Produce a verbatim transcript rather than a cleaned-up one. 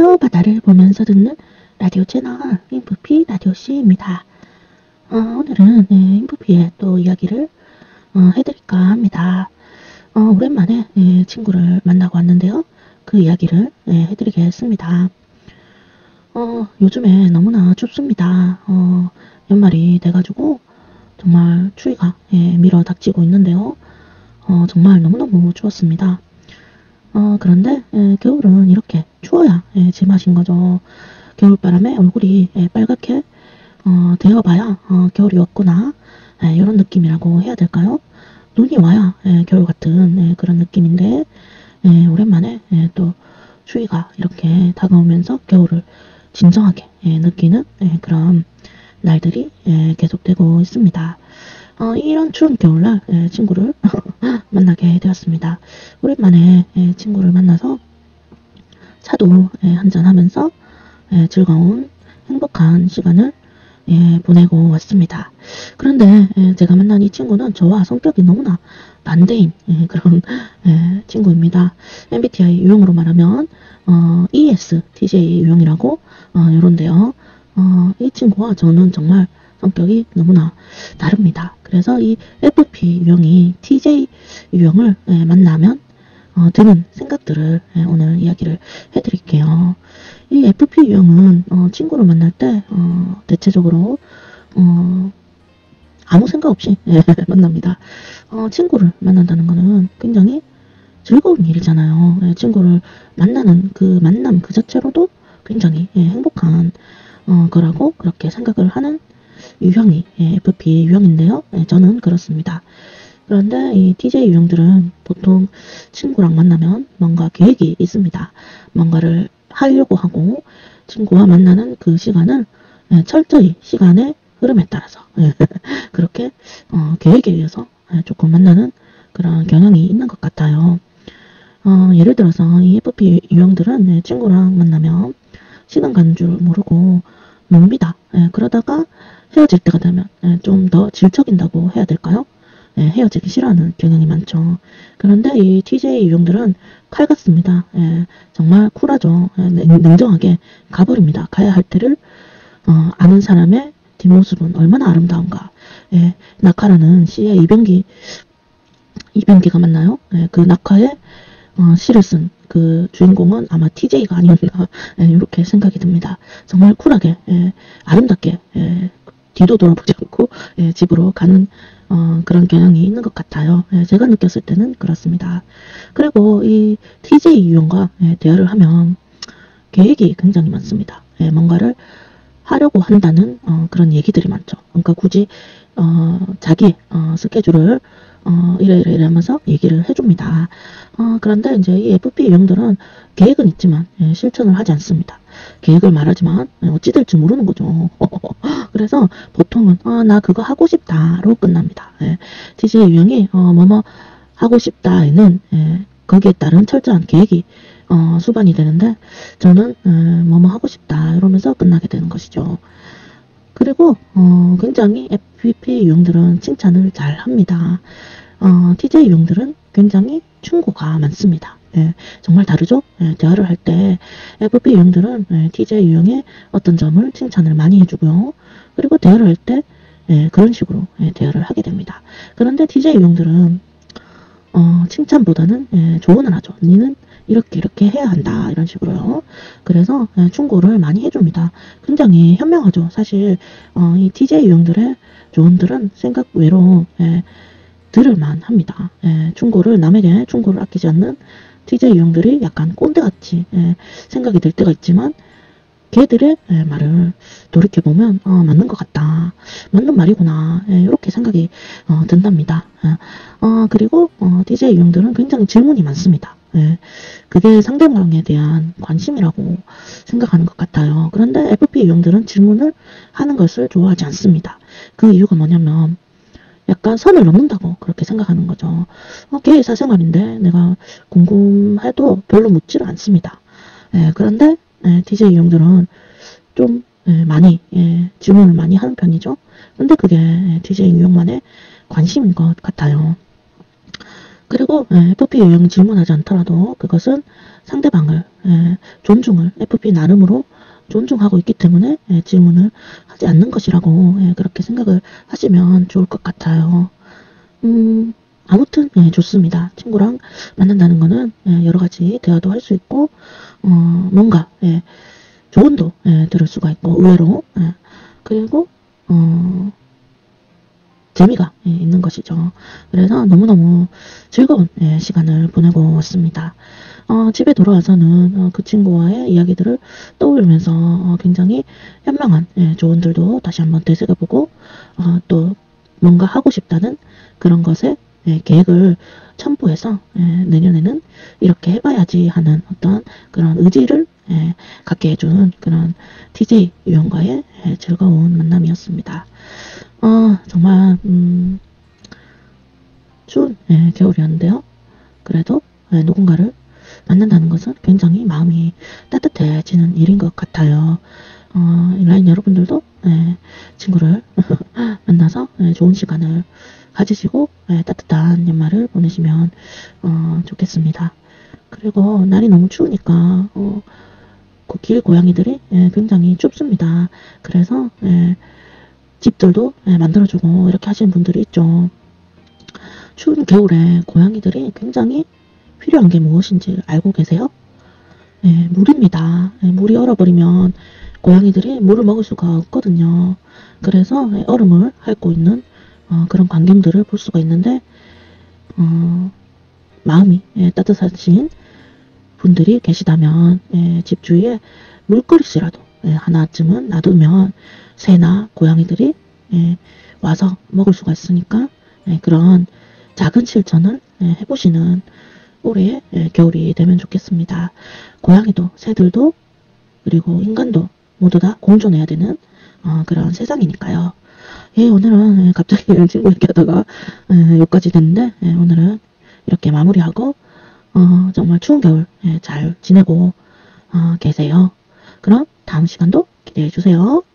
라디오 바다를 보면서 듣는 라디오 채널 인프피 라디오씨입니다. 어, 오늘은 네, 인프피의 또 이야기를 어, 해드릴까 합니다. 어, 오랜만에 네, 친구를 만나고 왔는데요. 그 이야기를 네, 해드리겠습니다. 어, 요즘에 너무나 춥습니다. 어, 연말이 돼가지고 정말 추위가 예, 밀어 닥치고 있는데요. 어, 정말 너무너무 추웠습니다. 어, 그런데 예, 겨울은 이렇게 추워야 예, 제맛인 거죠. 겨울바람에 얼굴이 예, 빨갛게 어, 되어봐야 어, 겨울이 왔구나 예, 이런 느낌이라고 해야 될까요? 눈이 와야 예, 겨울 같은 예, 그런 느낌인데 예, 오랜만에 예, 또 추위가 이렇게 다가오면서 겨울을 진정하게 예, 느끼는 예, 그런 날들이 예, 계속되고 있습니다. 어, 이런 추운 겨울날 예, 친구를 만나게 되었습니다. 오랜만에 예, 친구를 만나서 차도 예, 한잔하면서 예, 즐거운 행복한 시간을 예, 보내고 왔습니다. 그런데 예, 제가 만난 이 친구는 저와 성격이 너무나 반대인 예, 그런 예, 친구입니다. 엠비티아이 유형으로 말하면 어, 이에스티제이 유형이라고 어, 요런데요. 어, 이 친구와 저는 정말 성격이 너무나 다릅니다. 그래서 이 에프피 유형이 티제이 유형을 예, 만나면 어, 드는 생각들을 예, 오늘 이야기를 해드릴게요. 이 에프피 유형은 어, 친구를 만날 때 어, 대체적으로 어, 아무 생각 없이 예, 만납니다. 어, 친구를 만난다는 것은 굉장히 즐거운 일이잖아요. 예, 친구를 만나는 그 만남 그 자체로도 굉장히 예, 행복한 어, 거라고 그렇게 생각을 하는 유형이 예, 에프피 유형인데요. 예, 저는 그렇습니다. 그런데 이 티제이 유형들은 보통 친구랑 만나면 뭔가 계획이 있습니다. 뭔가를 하려고 하고 친구와 만나는 그 시간을 예, 철저히 시간의 흐름에 따라서 예, 그렇게 어, 계획에 의해서 예, 조금 만나는 그런 경향이 있는 것 같아요. 어, 예를 들어서 이 에프피 유형들은 예, 친구랑 만나면 시간 가는 줄 모르고 놉니다. 예, 그러다가 헤어질 때가 되면 예, 좀 더 질척인다고 해야 될까요? 예, 헤어지기 싫어하는 경향이 많죠. 그런데 이 티제이 유형들은 칼 같습니다. 예, 정말 쿨하죠. 예, 냉정하게 가버립니다. 가야 할 때를 어, 아는 사람의 뒷모습은 얼마나 아름다운가. 예, 낙하라는 시의 이병기 이병기가 맞나요? 예, 그 낙하의 어, 시를 쓴 그 주인공은 아마 티제이가 아니었나 예, 이렇게 생각이 듭니다. 정말 쿨하게 예, 아름답게 예, 뒤도 돌아보지 않고 예, 집으로 가는 어, 그런 경향이 있는 것 같아요. 예, 제가 느꼈을 때는 그렇습니다. 그리고 이 티제이 유형과 예, 대화를 하면 계획이 굉장히 많습니다. 예, 뭔가를 하려고 한다는 어, 그런 얘기들이 많죠. 그러니까 굳이 어, 자기 어, 스케줄을 어, 이래 이래 이래 하면서 얘기를 해줍니다. 어, 그런데 이제 이 에프피 유형들은 계획은 있지만 예, 실천을 하지 않습니다. 계획을 말하지만 예, 어찌 될지 모르는 거죠. 그래서 보통은 어, 나 그거 하고 싶다로 끝납니다. 예, 티제이 유형이 어, 뭐뭐 하고 싶다에는 예, 거기에 따른 철저한 계획이 어, 수반이 되는데 저는 에, 뭐뭐 하고 싶다 이러면서 끝나게 되는 것이죠. 그리고 어, 굉장히 에프피 유형들은 칭찬을 잘 합니다. 어, 티제이 유형들은 굉장히 충고가 많습니다. 예, 정말 다르죠? 예, 대화를 할 때 에프피 유형들은 예, 티제이 유형의 어떤 점을 칭찬을 많이 해주고요. 그리고 대화를 할 때 예, 그런 식으로 예, 대화를 하게 됩니다. 그런데 티제이 유형들은 어, 칭찬보다는 예, 조언을 하죠. 니는 이렇게 이렇게 해야 한다 이런 식으로요. 그래서 예, 충고를 많이 해줍니다. 굉장히 현명하죠. 사실 어, 이 티제이 유형들의 조언들은 생각 외로 예, 들을만 합니다. 예, 충고를 남에게 충고를 아끼지 않는 티제이 유형들이 약간 꼰대같이 예, 생각이 들 때가 있지만 걔들의 예, 말을 돌이켜보면 어, 맞는 것 같다. 맞는 말이구나. 예, 이렇게 생각이 어, 든답니다. 예, 어, 그리고 어, 티제이 유형들은 굉장히 질문이 많습니다. 예, 그게 상대방에 대한 관심이라고 생각하는 것 같아요. 그런데 에프피 유형들은 질문을 하는 것을 좋아하지 않습니다. 그 이유가 뭐냐면 약간 선을 넘는다고 그렇게 생각하는 거죠. 어, 걔의 사생활인데 내가 궁금해도 별로 묻지를 않습니다. 예, 그런데 예, 티제이 유형들은 좀 예, 많이 예, 질문을 많이 하는 편이죠. 근데 그게 예, 티제이 유형만의 관심인 것 같아요. 그리고 예, 에프피 유형 질문하지 않더라도 그것은 상대방을 예, 존중을 에프피 나름으로 존중하고 있기 때문에 예, 질문을 하지 않는 것이라고 예, 그렇게 생각을 하시면 좋을 것 같아요. 음, 아무튼 예, 좋습니다. 친구랑 만난다는 거는 예, 여러 가지 대화도 할 수 있고 어, 뭔가 예, 조언도 예, 들을 수가 있고 의외로 예, 그리고 어, 재미가 예, 있는 것이죠. 그래서 너무너무 즐거운 예, 시간을 보내고 왔습니다. 어, 집에 돌아와서는 어, 그 친구와의 이야기들을 떠올리면서 어, 굉장히 현명한 예, 조언들도 다시 한번 되새겨보고 어, 또 뭔가 하고 싶다는 그런 것에 예, 계획을 첨부해서 예, 내년에는 이렇게 해봐야지 하는 어떤 그런 의지를 예, 갖게 해주는 그런 티제이 유형과의 예, 즐거운 만남이었습니다. 어, 정말 음, 추운 예, 겨울이었는데요. 그래도 예, 누군가를 만난다는 것은 굉장히 마음이 따뜻해지는 일인 것 같아요. 어, 인라인 여러분들도 예, 친구를 만나서 예, 좋은 시간을 가지시고 예, 따뜻한 연말을 보내시면 어, 좋겠습니다. 그리고 날이 너무 추우니까 어, 그 길 고양이들이 예, 굉장히 춥습니다. 그래서 예, 집들도 예, 만들어주고 이렇게 하시는 분들이 있죠. 추운 겨울에 고양이들이 굉장히 필요한 게 무엇인지 알고 계세요? 예, 물입니다. 예, 물이 얼어버리면 고양이들이 물을 먹을 수가 없거든요. 그래서 예, 얼음을 핥고 있는 어, 그런 광경들을 볼 수가 있는데 어, 마음이 예, 따뜻하신 분들이 계시다면 예, 집 주위에 물그릇이라도 예, 하나쯤은 놔두면 새나 고양이들이 예, 와서 먹을 수가 있으니까 예, 그런 작은 실천을 예, 해보시는 올해 예, 겨울이 되면 좋겠습니다. 고양이도 새들도 그리고 인간도 모두 다 공존해야 되는 어, 그런 세상이니까요. 예, 오늘은 예, 갑자기 친구 얘기하다가 예, 여기까지 됐는데 예, 오늘은 이렇게 마무리하고 어, 정말 추운 겨울 예, 잘 지내고 어, 계세요. 그럼 다음 시간도 기대해 주세요.